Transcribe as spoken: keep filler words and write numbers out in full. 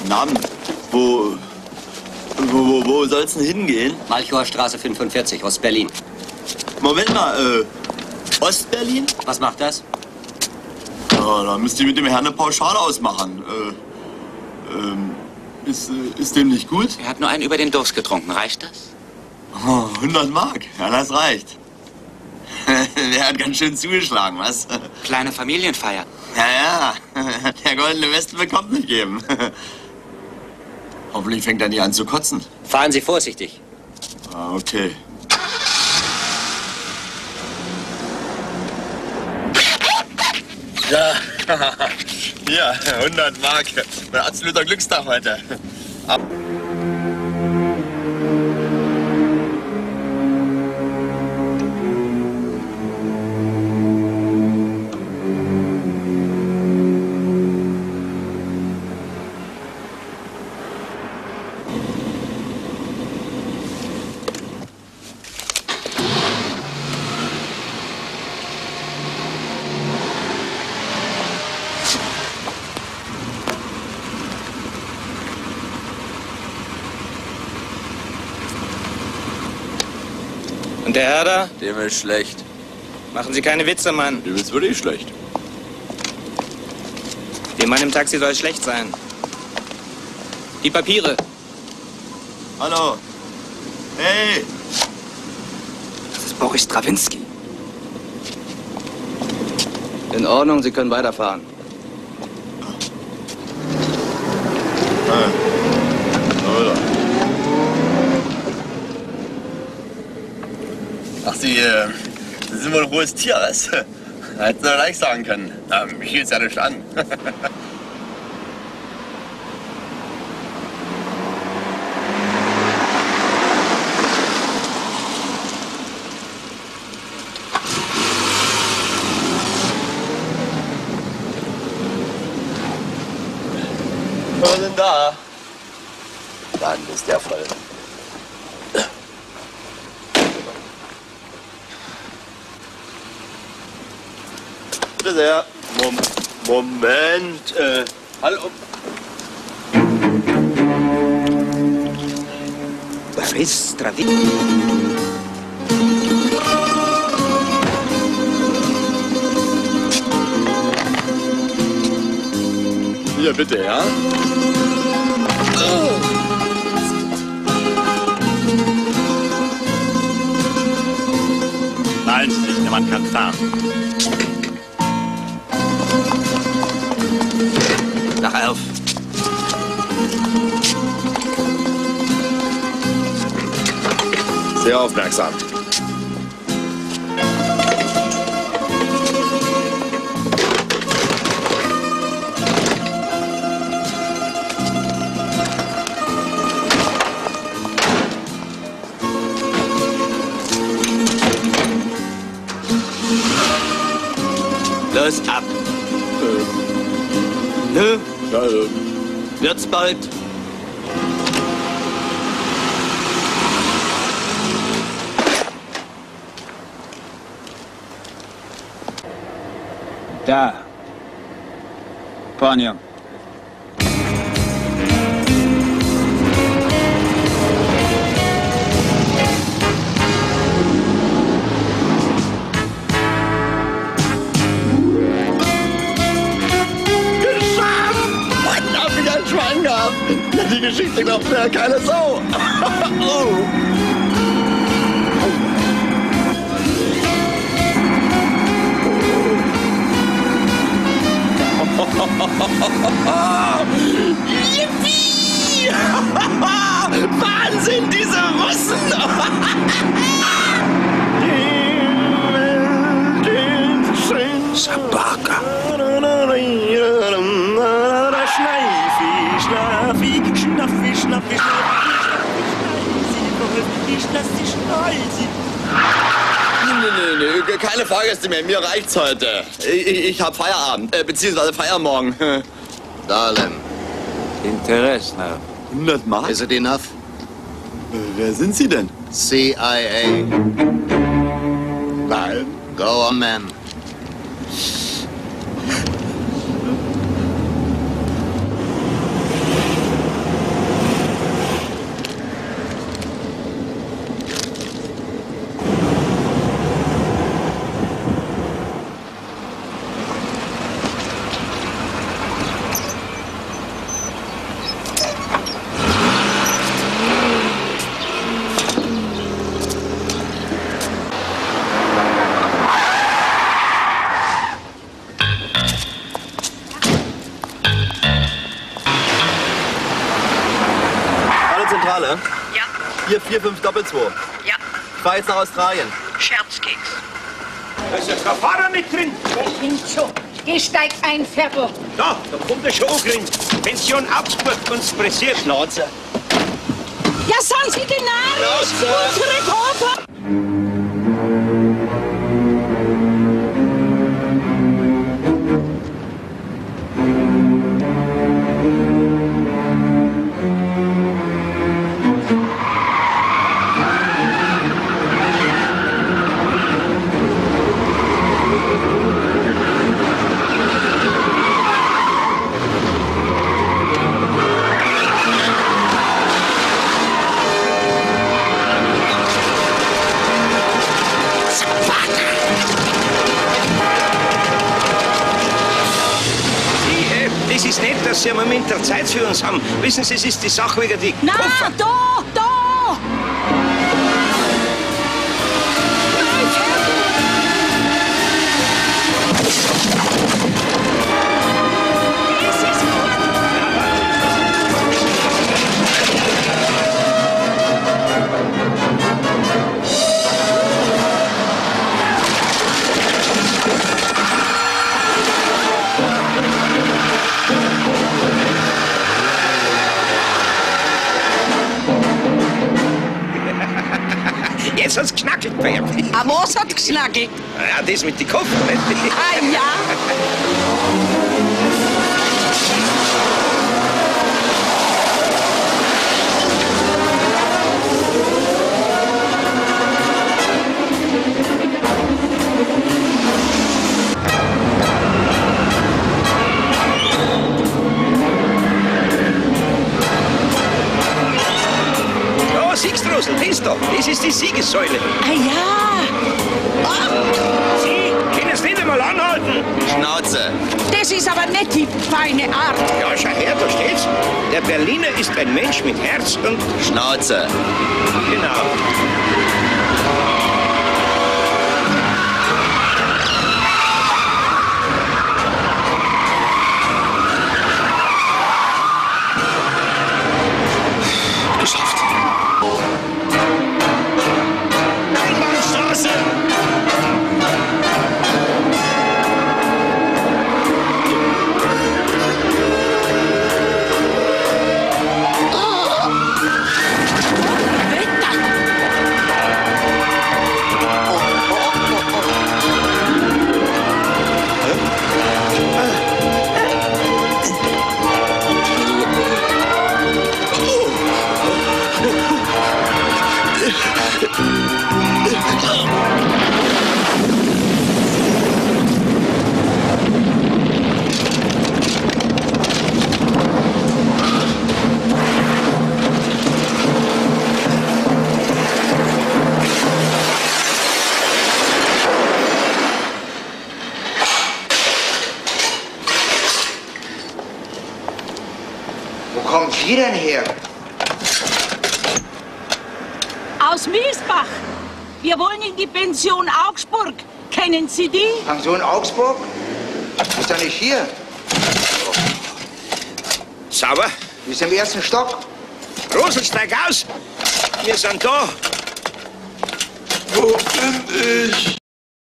Guten Abend. Wo, wo, wo, wo soll's denn hingehen? Malchower Straße fünfundvierzig, Ostberlin. Moment mal, äh, Ostberlin? Was macht das? Ja, da müsst ihr mit dem Herrn eine Pauschale ausmachen. Äh, ähm, ist, äh, ist dem nicht gut? Er hat nur einen über den Durst getrunken. Reicht das? Oh, hundert Mark. Ja, das reicht. Der hat ganz schön zugeschlagen, was? Kleine Familienfeier. Ja, ja. Der goldene Westen bekommt nicht geben. Hoffentlich fängt er nicht an zu kotzen. Fahren Sie vorsichtig. Ah, okay. Ja, hier, hundert Mark. Mein absoluter Glückstag heute. Ab Und der Herr da? Dem ist schlecht. Machen Sie keine Witze, Mann. Dem ist wirklich schlecht. Dem Mann im Taxi soll schlecht sein. Die Papiere. Hallo. Hey. Das ist Boris Strawinski. In Ordnung, Sie können weiterfahren. Ah. Oder? Ach, Sie, äh, Sie sind wohl ein hohes Tier, was? Hätten Sie gleich sagen können. Ähm, mich hielt's ja nicht an. Was ist denn da? Dann ist der voll. Bitte sehr. Mom Moment. Äh, hallo. Boris Strawinski. Hier, bitte, ja? Nein, nicht, der Mann kann fahren. Nach auf. Sehr aufmerksam. Los, ab. Äh, Nö, ja, äh, wird's bald. Da. Ponia. Schwein gehabt. Die Geschichte glaubt mir ja keine Sau. Oh. Yippie! Wahnsinn, diese Russen! Sabaka. Schnaffi, schnaffi, schnaffi, schnaffi, ich lass dich schnallen. Nee, nee, nee, keine Fahrgäste mehr. Mir reicht's heute. Ich, ich hab Feierabend, äh, beziehungsweise Feiermorgen. Dahlem. Interessen. hundert Mark? Is it enough? Äh, wer sind Sie denn? C I A. Nein. Go on, man. vier vier fünf zwei. Ja, Ich fahr jetzt nach Australien. Scherzkeks. Da ist ja kein Fahrer mit drin. Der hinkt schon. Geh, steig ein, Ferro. Da, da kommt er schon drin. Pension Augsburg uns pressiert. Schnauze. Ja, sagen Sie den Namen nicht! Unsere Tochter! Es ist nett, dass Sie einen Moment der Zeit für uns haben. Wissen Sie, es ist die Sache wegen die Na, Koffer. da, da! Nein, Ferro! Das ist gut! Jetzt hat's knackelt, Pferd. Ah, was hat geschnackelt? Ja, das mit den Koffer, nicht? Ah, ja. Ja, siehst du, Rosel, das da, das ist die Siegessäule. Ah ja! Sie können es nicht einmal anhalten. Schnauze. Das ist aber nicht die feine Art. Ja, schau her, da steht's. Der Berliner ist ein Mensch mit Herz und... Schnauze. Genau. Geschafft. Einbahnstraße! Wetter! Wo kommen Sie denn her? Aus Miesbach. Wir wollen in die Pension Augsburg. Kennen Sie die? Pension Augsburg? Ist doch nicht hier. Sauber. Die ist im ersten Stock. Rosel, steig aus. Wir sind da. Wo bin ich?